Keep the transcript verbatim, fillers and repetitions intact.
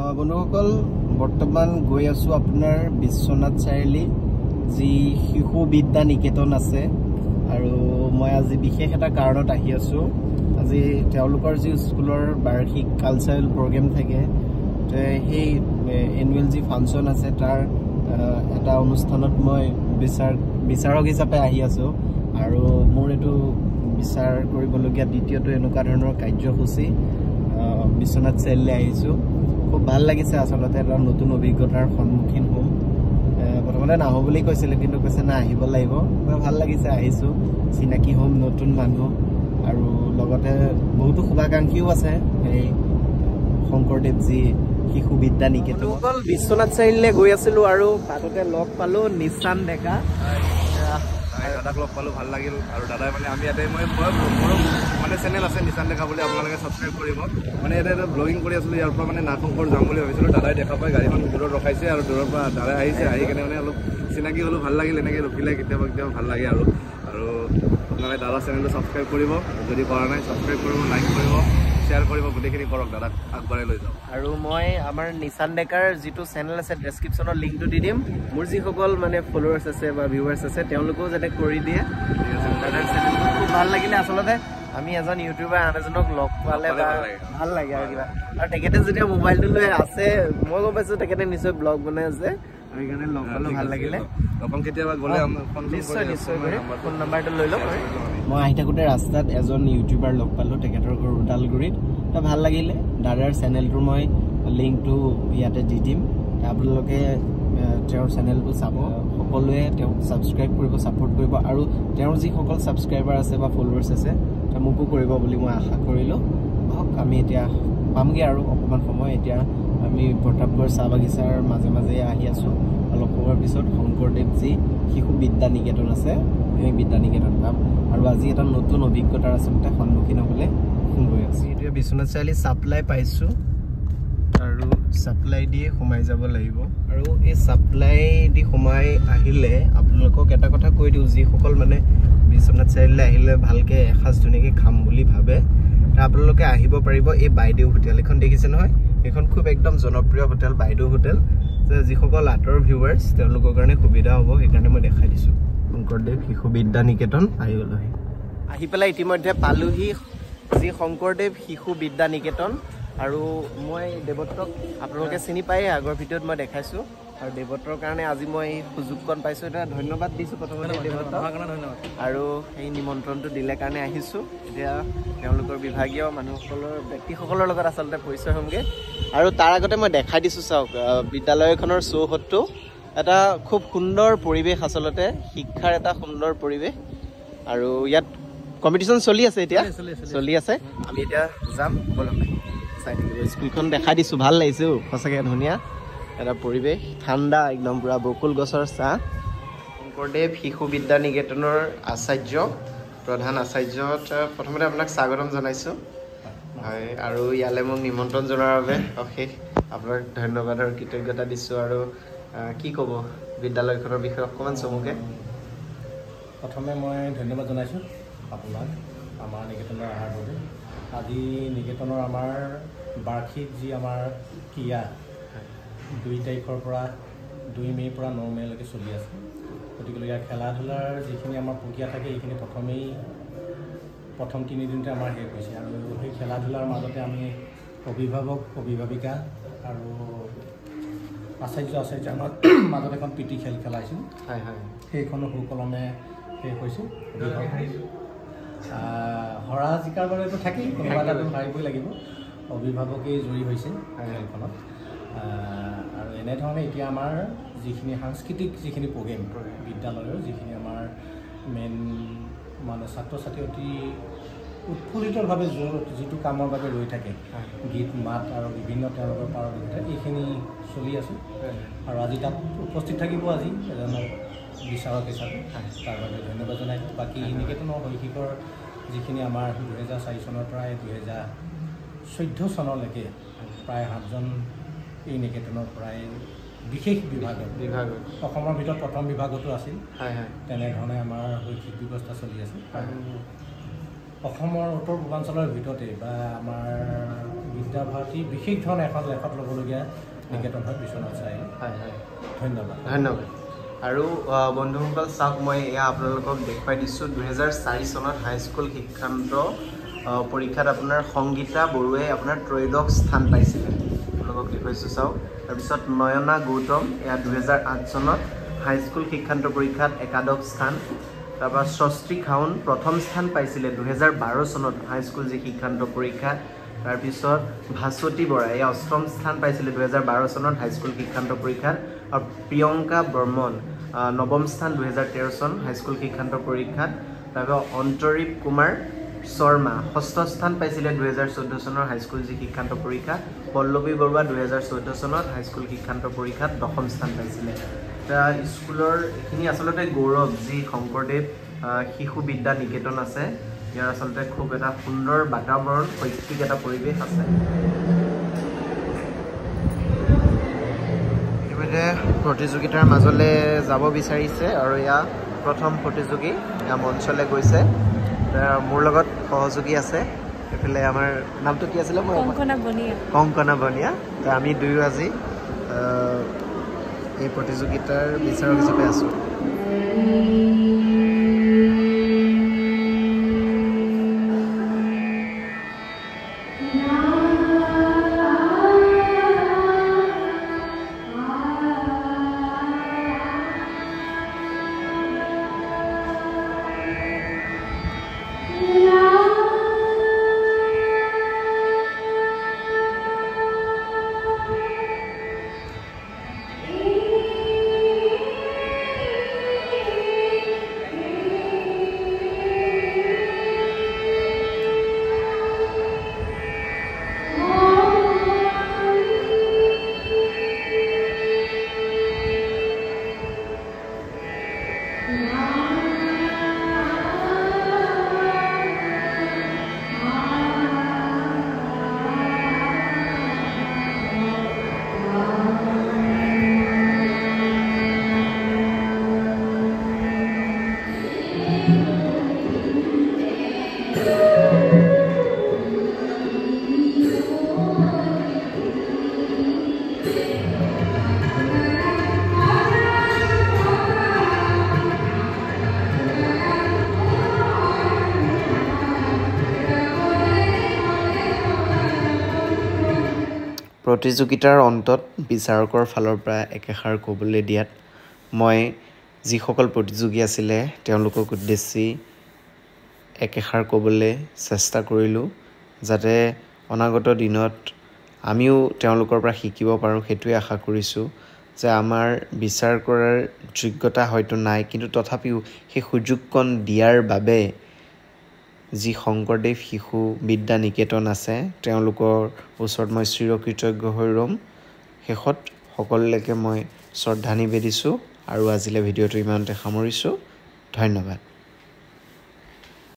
বন্ধুসকল বৰ্তমান গৈ আছো আপোনাৰ বিশ্বনাথ চাৰিআলি যি শিশু বিদ্যা নিকেতন আছে আৰু মই আজি বিশেষ এটা কাৰণত আহি আছো আজি তেওঁলোকৰ যি স্কুলৰ বাৰ্ষিক কালচাৰেল প্ৰগ্ৰাম থাকে সেই এনুৱেল যি ফাংচন আছে তাৰ এটা অনুষ্ঠানত মই বিচাৰ বিচাৰক হিচাপে আহি আছো আৰু মোৰ এটো বিচাৰ কৰিবলগীয়া দ্বিতীয়টো এনেকুৱা ধৰণৰ কাৰ্যসূচী বিশ্বনাথ চাৰিআলি আহিছো খুব ভাল লাগিছে আসলতে এটা নতুন অভিজ্ঞতাৰ সন্মুখীন হ'ম প্ৰথমতে নাহো বুলি কৈছিল কিন্তু কৈছে না আহিব লাগিব ভাল লাগিছে আহিছো চিনাকি হ'ম নতুন মানুহ আৰু লগতে বহুতো শুভাকাংক্ষীও আছে এই শংকৰদেৱ যি শিশু বিদ্যা নিকেতন অকল বিশ্বনাথ চাৰিআলিলৈ গৈ আছিলো আৰু তাতে লগ পালো নিশান ডেকা দাদাক লগ পালো ভাল লাগিল আৰু দাদাই মানে আমি ইয়াতে মই মোৰ মানে চেনেল আছে নিশান ডেকা বুলি আপোনালোকে ছাবস্ক্ৰাইব কৰিব মানে ইয়াতে এটা ব্লগিং কৰি আছিলোঁ ইয়াৰ পৰা মানে নাগশংকৰ যাম বুলি ভাবিছিলোঁ দাদাই দেখা পাই গাড়ীখন দূৰত ৰখাইছে আৰু দূৰৰ পৰা দাদাই আহিছে আহি কেনে মানে অলপ চিনাকি হ'লেও ভাল লাগিল এনেকৈ ৰখিলে কেতিয়াবা কেতিয়াবা ভাল লাগে আৰু আৰু আপোনালোকে দাদাৰ চেনেলটো ছাবস্ক্ৰাইব কৰিব যদি কৰা নাই ছাবস্ক্ৰাইব কৰিব লাইক কৰিব শ্বেয়াৰ কৰিব গোটেইখিনি কৰক দাদাক আগবঢ়াই লৈ যাওক আৰু মই আমাৰ নিশান ডেকাৰ যিটো চেনেল আছে ডেছক্ৰিপশ্যনত লিংকটো দি দিম মোৰ যিসকল মানে ফলোৱাৰ্ছ আছে বা ভিউৱাৰ্ছ আছে তেওঁলোকেও যাতে কৰি দিয়ে দাদাৰ চেনেলটো খুব ভাল লাগিলে আচলতে আমি এজন ইউটিউবাৰ আন এজনক লগ পালে ভাল লাগে আৰু কিবা আৰু তেখেতে যেতিয়া মোবাইলটো লৈ আছে মই গম পাইছোঁ তেখেতে নিশ্চয় ব্লগ বনাই আছে সেইকাৰণে লগ পালোঁ ভাল লাগিলে লগ কেতিয়াবা গ'লে নিশ্চয় নিশ্চয় ফোন নাম্বাৰটো লৈ লওক মই আহি থাকোঁতে ৰাস্তাত এজন ইউটিউবাৰ লগ পালোঁ তেখেতৰ ঘৰ ওদালগুৰিত ত' ভাল লাগিলে দাদাৰ চেনেলটোৰ মই লিংকটো ইয়াতে দি দিম আপোনালোকে তেওঁৰ চেনেলটো চাব সকলোৱে তেওঁক ছাবস্ক্ৰাইব কৰিব ছাপোৰ্ট কৰিব আৰু তেওঁৰ যিসকল ছাবস্ক্ৰাইবাৰ আছে বা ফলোৱাৰ্ছ আছে তেওঁ মোকো কৰিব বুলি মই আশা কৰিলোঁ হওক আমি এতিয়া পামগৈ আৰু অকণমান সময় এতিয়া আমি প্ৰতাপগড় চাহ বাগিচাৰ মাজে মাজে আহি আছোঁ অলপ সময়ৰ পিছত শংকৰদেৱ যি শিশু বিদ্যা নিকেতন আছে সেই বিদ্যা নিকেতন পাম আৰু আজি এটা নতুন অভিজ্ঞতাৰ আচলতে সন্মুখীন হ'বলৈ গৈ আছোঁ এতিয়া বিশ্বনাথ চাৰিআলি ছাপ্লাই পাইছোঁ আৰু ছাপ্লাই দিয়ে সোমাই যাব লাগিব আৰু এই ছাপ্লাই দি সোমাই আহিলে আপোনালোকক এটা কথা কৈ দিওঁ যিসকল মানে বিশ্বনাথ চাৰিআলিলৈ আহিলে ভালকৈ এসাঁজ ধুনীয়াকৈ খাম বুলি ভাবে আপোনালোকে আহিব পাৰিব এই বাইদেউ হোটেল এখন দেখিছে নহয় এইখন খুব একদম জনপ্ৰিয় হোটেল বাইদেউ হোটেল যিসকল আঁতৰ ভিউৱাৰ্ছ তেওঁলোকৰ কাৰণে সুবিধা হ'ব সেইকাৰণে মই দেখাই দিছোঁ শংকৰদেৱ শিশু বিদ্যা নিকেতন আহি গ'লোহি আহি পেলাই ইতিমধ্যে পালোহি যি শংকৰদেৱ শিশু বিদ্যা নিকেতন আৰু মই দেৱত্ৰক আপোনালোকে চিনি পায়ে আগৰ ভিডিঅ'ত মই দেখাইছোঁ আৰু দেৱত্ৰৰ কাৰণে আজি মই সুযোগকণ পাইছোঁ এতিয়া ধন্যবাদ দিছোঁ প্ৰথমতে দেৱত্ৰক ধন্যবাদ আৰু এই নিমন্ত্ৰণটো দিলে কাৰণে আহিছোঁ এতিয়া তেওঁলোকৰ বিভাগীয় মানুহসকলৰ ব্যক্তিসকলৰ লগত আচলতে পৰিচয় হ'মগৈ আৰু তাৰ আগতে মই দেখাই দিছোঁ চাওক বিদ্যালয়খনৰ চৌহদটো এটা খুব সুন্দৰ পৰিৱেশ আচলতে শিক্ষাৰ এটা সুন্দৰ পৰিৱেশ আৰু ইয়াত কম্পিটিশ্যন চলি আছে এতিয়া চলি আছে আমি এতিয়া যাম বলক চাই থাকিব স্কুলখন দেখাই দিছোঁ ভাল লাগিছে সঁচাকৈ ধুনীয়া এটা পৰিৱেশ ঠাণ্ডা একদম পূৰা বকুল গছৰ ছাঁ শংকৰদেৱ শিশু বিদ্যা নিকেতনৰ আচাৰ্য প্ৰধান আচাৰ্যত প্ৰথমতে আপোনাক স্বাগতম জনাইছোঁ হয় আৰু ইয়ালৈ মোক নিমন্ত্ৰণ জনোৱাৰ বাবে অশেষ আপোনাক ধন্যবাদ আৰু কৃতজ্ঞতা দিছোঁ আৰু কি ক'ব বিদ্যালয়খনৰ বিষয়ে অকণমান চমুকৈ প্ৰথমে মই ধন্যবাদ জনাইছোঁ আপোনাক আমাৰ নিকেতনৰ অহাৰ বাবে আজি নিকেতনৰ আমাৰ বাৰ্ষিক যি আমাৰ ক্ৰিয়া দুই তাৰিখৰ পৰা দুই মে'ৰ পৰা ন মে'লৈকে চলি আছে গতিকে ইয়াৰ খেলা ধূলাৰ যিখিনি আমাৰ প্ৰক্ৰিয়া থাকে এইখিনি প্ৰথমেই প্ৰথম তিনিদিনতে আমাৰ শেষ হৈছে আৰু সেই খেলা ধূলাৰ মাজতে আমি অভিভাৱক অভিভাৱিকা আৰু আচাৰ্য আচাৰ্য আমাৰ মাজত এখন প্ৰীতি খেল খেলাইছোঁ হয় হয় সেইখনো সুকলমে শেষ হৈছে হৰা জিকাৰ বাৰেতো থাকেই কোনোবা এটাতো হাৰিবই লাগিব অভিভাৱকেই জয়ী হৈছে খেলখনত আৰু এনেধৰণে এতিয়া আমাৰ যিখিনি সাংস্কৃতিক যিখিনি প্ৰগ্ৰেম বিদ্যালয়ৰ যিখিনি আমাৰ মেইন মানে ছাত্ৰ ছাত্ৰী অতি উৎফুল্লিতভাৱে যিটো কামৰ বাবে ৰৈ থাকে গীত মাত আৰু বিভিন্ন তেওঁলোকৰ পাৰদৰ্শিতা এইখিনি চলি আছে আৰু আজি তাত উপস্থিত থাকিব আজি এজনক বিচাৰক হিচাপে তাৰ বাবে ধন্যবাদ জনাইছোঁ বাকী নিকেতনৰ শৈক্ষিকৰ যিখিনি আমাৰ দুহেজাৰ চাৰি চনৰ পৰা দুহেজাৰ চৈধ্য চনলৈকে প্ৰায় সাতজন এই নিকেতনৰ প্ৰায় বিশেষ বিভাগত বিভাগত অসমৰ ভিতৰত প্ৰথম বিভাগতো আছিল হয় হয় তেনেধৰণে আমাৰ শৈক্ষিক ব্যৱস্থা চলি আছে আৰু অসমৰ উত্তৰ পূৰ্বাঞ্চলৰ ভিতৰতে বা আমাৰ বিদ্যাভাৰতী বিশেষ ধৰণে এখন লেখত ল'বলগীয়া নিকেতন হয় বিশ্বনাথ চাৰিআলি। হয় হয় ধন্যবাদ ধন্যবাদ। আৰু বন্ধুসকল চাওক, মই এয়া আপোনালোকক দেখুৱাই দিছোঁ দুহেজাৰ চাৰি চনত হাইস্কুল শিক্ষান্ত পৰীক্ষাত আপোনাৰ সংগীতা বৰুৱাই আপোনাৰ ত্ৰয়োদশ স্থান পাইছিলে, আপোনালোকক দেখুৱাইছোঁ চাওক। তাৰপিছত নয়না গৌতম এয়া দুহেজাৰ আঠ চনত হাইস্কুল শিক্ষান্ত পৰীক্ষাত একাদশ স্থান। তাৰপৰা ষষ্ঠী খাউন প্ৰথম স্থান পাইছিলে দুহেজাৰ বাৰ চনত হাইস্কুল যি শিক্ষান্ত পৰীক্ষা। তাৰপিছত ভাস্বতী বৰা এয়া অষ্টম স্থান পাইছিলে দুহেজাৰ বাৰ চনত হাইস্কুল শিক্ষান্ত পৰীক্ষাত। আৰু প্ৰিয়ংকা বৰ্মন নৱম স্থান দুহেজাৰ তেৰ চন হাইস্কুল শিক্ষান্ত পৰীক্ষাত। তাৰপিছত অন্তৰীপ কুমাৰ শৰ্মা ষষ্ঠ স্থান পাইছিলে দুহেজাৰ চৈধ্য চনৰ হাইস্কুল যি শিক্ষান্ত পৰীক্ষা। পল্লৱী বৰুৱা দুহেজাৰ চৈধ্য চনত হাইস্কুল শিক্ষান্ত পৰীক্ষাত দশম স্থান পাইছিলে। এতিয়া স্কুলৰ এইখিনি আচলতে গৌৰৱ, যি শংকৰদেৱ শিশু বিদ্যা নিকেতন আছে, ইয়াৰ আচলতে খুব এটা সুন্দৰ বাতাবৰণ, শৈক্ষিক এটা পৰিৱেশ আছে। ইতিমধ্যে প্ৰতিযোগিতাৰ মাজলৈ যাব বিচাৰিছে আৰু এয়া প্ৰথম প্ৰতিযোগী এয়া মঞ্চলৈ গৈছে। মোৰ লগত সহযোগী আছে, এইফালে আমাৰ নামটো কি আছিলে? মই কংকনা বনিয়া। কংকনা বনিয়া। আমি দুয়ো আজি এই প্ৰতিযোগিতাৰ বিচাৰক হিচাপে আছোঁ। প্ৰতিযোগিতাৰ অন্তত বিচাৰকৰ ফালৰ পৰা একেষাৰ ক'বলৈ দিয়াত মই যিসকল প্ৰতিযোগী আছিলে তেওঁলোকক উদ্দেশ্যি একেষাৰ ক'বলৈ চেষ্টা কৰিলোঁ, যাতে অনাগত দিনত আমিও তেওঁলোকৰ পৰা শিকিব পাৰোঁ। সেইটোৱে আশা কৰিছোঁ যে আমাৰ বিচাৰ কৰাৰ যোগ্যতা হয়তো নাই, কিন্তু তথাপিও সেই সুযোগকণ দিয়াৰ বাবে যি শংকৰদেৱ শিশু বিদ্যা নিকেতন আছে তেওঁলোকৰ ওচৰত মই চিৰকৃতজ্ঞ হৈ ৰ'ম। শেষত সকলোলৈকে মই শ্ৰদ্ধা নিবেদিছোঁ আৰু আজিলৈ ভিডিঅ'টো ইমানতে সামৰিছোঁ। ধন্যবাদ।